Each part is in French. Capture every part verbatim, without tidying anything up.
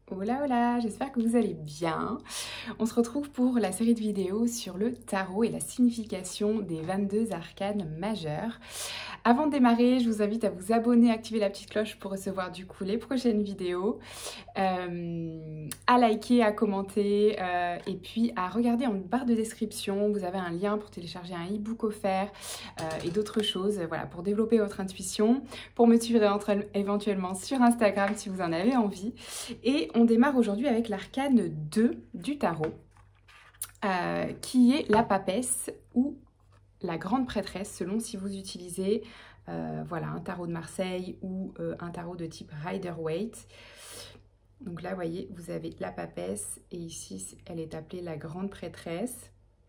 Hola hola, j'espère que vous allez bien. On se retrouve pour la série de vidéos sur le tarot et la signification des vingt-deux arcanes majeures. Avant de démarrer, je vous invite à vous abonner, activer la petite cloche pour recevoir du coup les prochaines vidéos, euh, à liker, à commenter euh, et puis à regarder en barre de description. Vous avez un lien pour télécharger un e-book offert euh, et d'autres choses, voilà, pour développer votre intuition, pour me suivre éventuellement sur Instagram si vous en avez envie. Et on démarre aujourd'hui avec l'arcane deux du tarot, euh, qui est la papesse ou la grande prêtresse, selon si vous utilisez euh, voilà, un tarot de Marseille ou euh, un tarot de type Rider-Waite. Donc là, vous voyez, vous avez la papesse et ici, elle est appelée la grande prêtresse.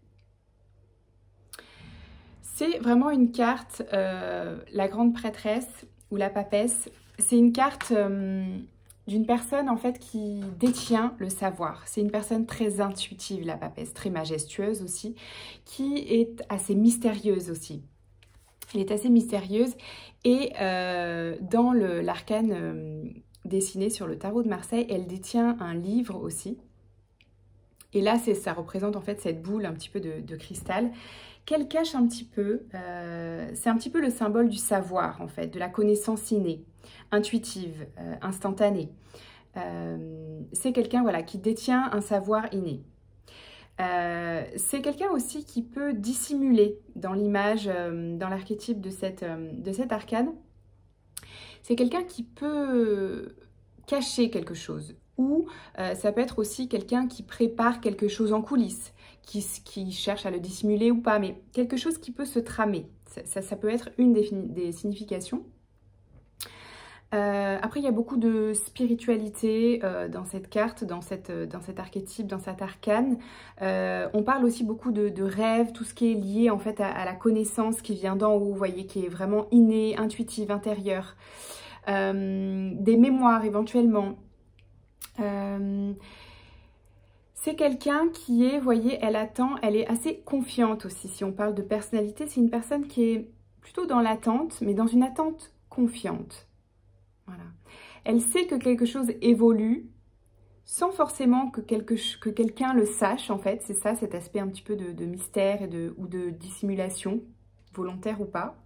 C'est vraiment une carte, euh, la grande prêtresse ou la papesse, c'est une carte... Euh, d'une personne en fait qui détient le savoir. C'est une personne très intuitive, la papesse, très majestueuse aussi, qui est assez mystérieuse aussi. Elle est assez mystérieuse et euh, dans l'arcane euh, dessiné sur le tarot de Marseille, elle détient un livre aussi. Et là, ça représente en fait cette boule un petit peu de, de cristal qu'elle cache un petit peu. Euh, c'est un petit peu le symbole du savoir en fait, de la connaissance innée, intuitive, euh, instantanée. Euh, c'est quelqu'un voilà, qui détient un savoir inné. Euh, c'est quelqu'un aussi qui peut dissimuler dans l'image, euh, dans l'archétype de cette, euh, de cette arcane. C'est quelqu'un qui peut cacher quelque chose. Ou euh, ça peut être aussi quelqu'un qui prépare quelque chose en coulisses, qui, qui cherche à le dissimuler ou pas, mais quelque chose qui peut se tramer. Ça, ça, ça peut être une des, des significations. Euh, après, il y a beaucoup de spiritualité euh, dans cette carte, dans, cette, dans cet archétype, dans cette arcane. Euh, on parle aussi beaucoup de, de rêves, tout ce qui est lié en fait à, à la connaissance qui vient d'en haut, vous voyez, qui est vraiment innée, intuitive, intérieure. Euh, des mémoires éventuellement. Euh, c'est quelqu'un qui est, vous voyez, elle attend, elle est assez confiante aussi. Si on parle de personnalité, c'est une personne qui est plutôt dans l'attente, mais dans une attente confiante. Voilà. Elle sait que quelque chose évolue sans forcément que, quelque, que quelqu'un le sache, en fait. C'est ça, cet aspect un petit peu de, de mystère et de, ou de dissimulation, volontaire ou pas.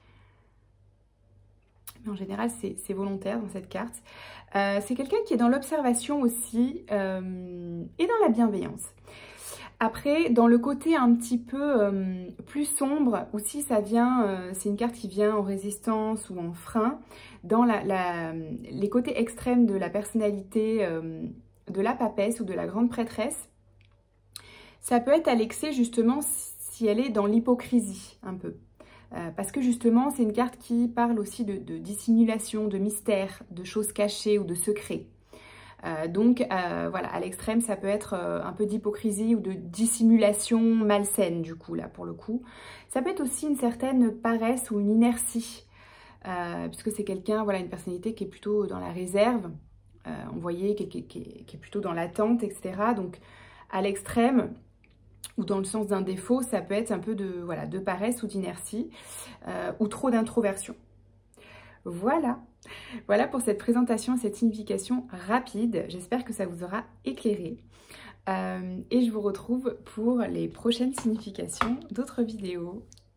Mais en général, c'est volontaire dans cette carte. Euh, c'est quelqu'un qui est dans l'observation aussi euh, et dans la bienveillance. Après, dans le côté un petit peu euh, plus sombre, aussi ça vient, euh, c'est une carte qui vient en résistance ou en frein, dans la, la, les côtés extrêmes de la personnalité euh, de la papesse ou de la grande prêtresse. Ça peut être à l'excès justement si elle est dans l'hypocrisie un peu. Euh, parce que justement, c'est une carte qui parle aussi de, de dissimulation, de mystère, de choses cachées ou de secrets. Euh, donc, euh, voilà, à l'extrême, ça peut être euh, un peu d'hypocrisie ou de dissimulation malsaine, du coup, là, pour le coup. Ça peut être aussi une certaine paresse ou une inertie, euh, puisque c'est quelqu'un, voilà, une personnalité qui est plutôt dans la réserve, euh, on voyait, qui, qui, qui, qui est plutôt dans l'attente, et cetera. Donc, à l'extrême, ou dans le sens d'un défaut, ça peut être un peu de, voilà, de paresse ou d'inertie, euh, ou trop d'introversion. Voilà, voilà pour cette présentation, cette signification rapide. J'espère que ça vous aura éclairé. Euh, et je vous retrouve pour les prochaines significations d'autres vidéos.